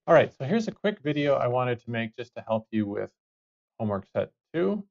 All right, so here's a quick video I wanted to make just to help you with homework set 2.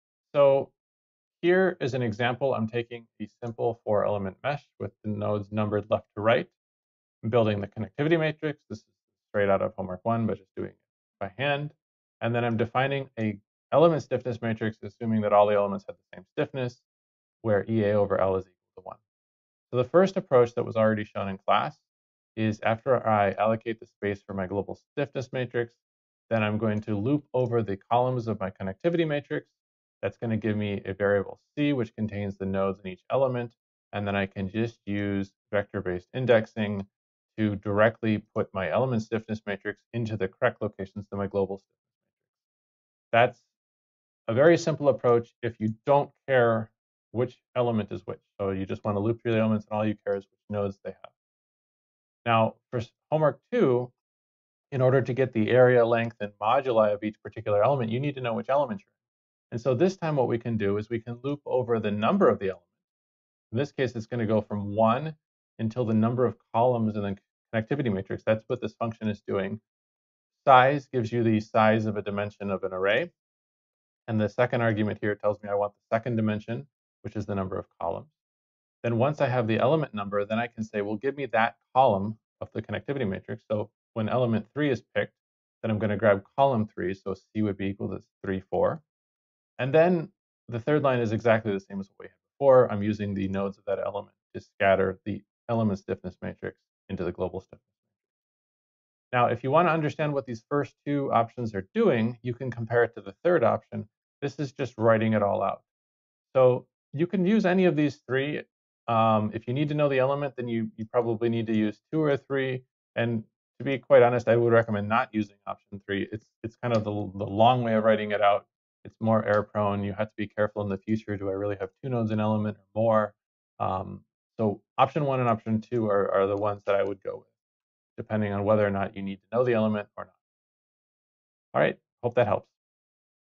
So here is an example. I'm taking a simple 4-element mesh with the nodes numbered left to right. I'm building the connectivity matrix. This is straight out of homework 1, but just doing it by hand. And then I'm defining a element stiffness matrix, assuming that all the elements have the same stiffness, where EA over L is equal to 1. So the first approach that was already shown in class is after I allocate the space for my global stiffness matrix, then I'm going to loop over the columns of my connectivity matrix. That's going to give me a variable C, which contains the nodes in each element. And then I can just use vector-based indexing to directly put my element stiffness matrix into the correct locations to my global stiffness matrix. That's a very simple approach if you don't care which element is which. So you just want to loop through the elements and all you care is which nodes they have. Now, for homework 2, in order to get the area, length, and moduli of each particular element, you need to know which element you're in. And so this time what we can do is we can loop over the number of the element. In this case, it's going to go from 1 until the number of columns in the connectivity matrix. That's what this function is doing. Size gives you the size of a dimension of an array. And the second argument here tells me I want the second dimension, which is the number of columns. Then once I have the element number, then I can say, well, give me that column of the connectivity matrix. So when element 3 is picked, then I'm going to grab column 3. So C would be equal to 3, 4. And then the third line is exactly the same as what we had before. I'm using the nodes of that element to scatter the element stiffness matrix into the global stiffness. Now, if you want to understand what these first two options are doing, you can compare it to the third option. This is just writing it all out. So you can use any of these three. If you need to know the element, then you probably need to use 2 or 3. And to be quite honest, I would recommend not using option 3. It's kind of the long way of writing it out. It's more error prone. You have to be careful in the future. Do I really have 2 nodes in element or more? So option 1 and option 2 are the ones that I would go with, depending on whether or not you need to know the element or not. All right, hope that helps.